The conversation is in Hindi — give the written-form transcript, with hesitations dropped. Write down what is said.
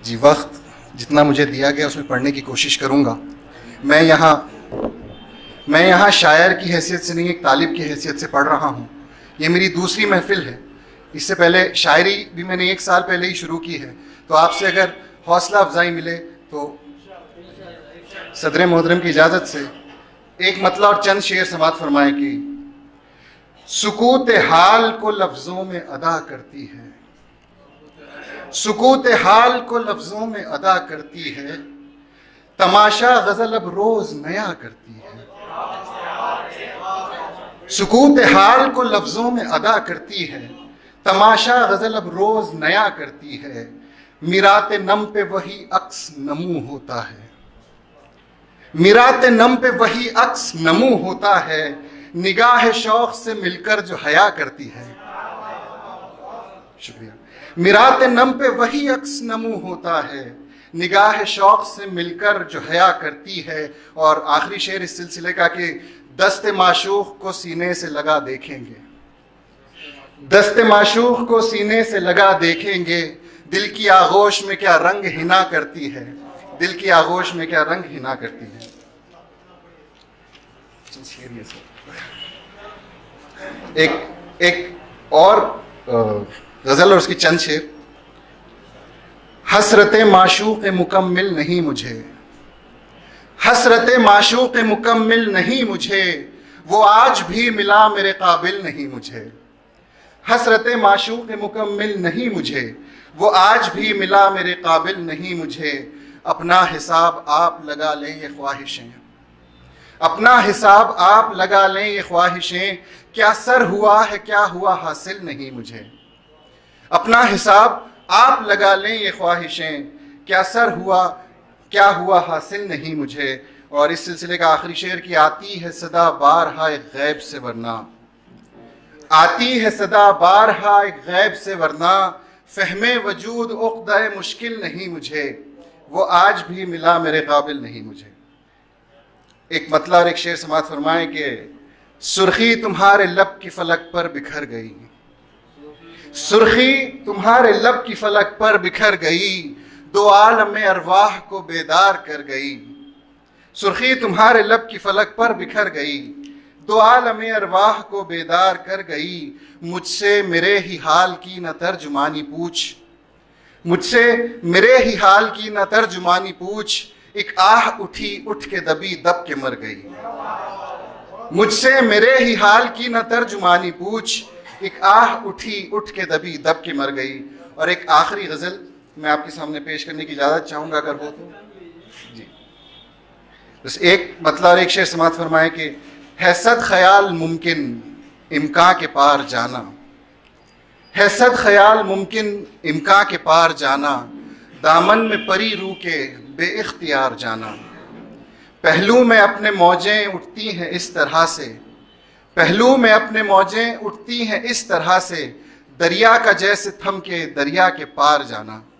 जी, वक्त जितना मुझे दिया गया उसमें पढ़ने की कोशिश करूँगा। मैं यहाँ शायर की हैसियत से नहीं, एक तालिब की हैसियत से पढ़ रहा हूँ। ये मेरी दूसरी महफिल है। इससे पहले शायरी भी मैंने 1 साल पहले ही शुरू की है। तो आपसे अगर हौसला अफजाई मिले तो सदर मोहतरम की इजाज़त से एक मतला और चंद शेर समाअत फरमाएं कि सुकूत हाल को लफ्ज़ों में अदा करती है, सुकूत हाल को लफ्ज़ों में अदा करती है, तमाशा गज़ल अब रोज़ नया करती है। सुकूत हाल को लफ्ज़ों में अदा करती है, तमाशा गज़ल अब रोज़ नया करती है। मिराते नम पे वही अक्स नमू होता है, मिराते नम पे वही अक्स नमू होता है, निगाह शौक से मिलकर जो हया करती है। शुक्रिया। मिराते नम पे वही अक्स नमू होता है, निगाह शौक से मिलकर जो हया करती है। और आखिरी शेर इस सिलसिले का कि दस्ते माशूक को सीने से लगा देखेंगे, दस्ते माशूक को सीने से लगा देखेंगे, दिल की आगोश में क्या रंग हिना करती है, दिल की आगोश में क्या रंग हिना करती है। एक और गजल और उसकी चंद शेर। हसरते माशूक़ मुकम्मिल नहीं मुझे, हसरते माशूक़ मुकम्मिल नहीं मुझे, वो आज भी मिला मेरे काबिल नहीं मुझे। हसरते माशूक़ मुकम्मिल नहीं मुझे, वो आज भी मिला मेरे काबिल नहीं मुझे। अपना हिसाब आप लगा लें ये ख्वाहिशें, अपना हिसाब आप लगा लें ये ख्वाहिशें, क्या सर हुआ है क्या हुआ हासिल नहीं मुझे। अपना हिसाब आप लगा लें ये ख्वाहिशें, क्या सर हुआ क्या हुआ हासिल नहीं मुझे। और इस सिलसिले का आखिरी शेर की आती है सदा बारहा एक गैब से वरना, आती है सदा बारहा एक गैब से वरना, फहमे वजूद उक़्दा मुश्किल नहीं मुझे, वो आज भी मिला मेरे काबिल नहीं मुझे। एक मतला और एक शेर समाअत फरमाएं कि सुर्खी तुम्हारे लब की फलक पर बिखर गई, सुर्खी तुम्हारे लब की फलक पर बिखर गई, दो आलम अरवाह को बेदार कर गई। सुर्खी तुम्हारे लब की फलक पर बिखर गई, दो आलम अरवाह को बेदार कर गई। मुझसे मेरे ही हाल की न तर्जुमानी पूछ, मुझसे मेरे ही हाल की न तर्जुमानी पूछ, एक आह उठी उठ के दबी दब के मर गई। मुझसे मेरे ही हाल की न तर्जुमानी पूछ, एक आह उठी उठ के दबी दब के मर गई। और एक आखिरी गजल मैं आपके सामने पेश करने की इजाजत चाहूंगा अगर हो तो जी। बस एक मतलब और एक शेर समाअत फरमाए कि है सद ख्याल मुमकिन इम्कां के पार जाना, है सद ख्याल मुमकिन इम्कां के पार जाना, दामन में परी रू के बेइख्तियार जाना। पहलू में अपने मौजें उठती हैं इस तरह से, पहलू में अपने मौजें उठती हैं इस तरह से, दरिया का जैसे थम के दरिया के पार जाना।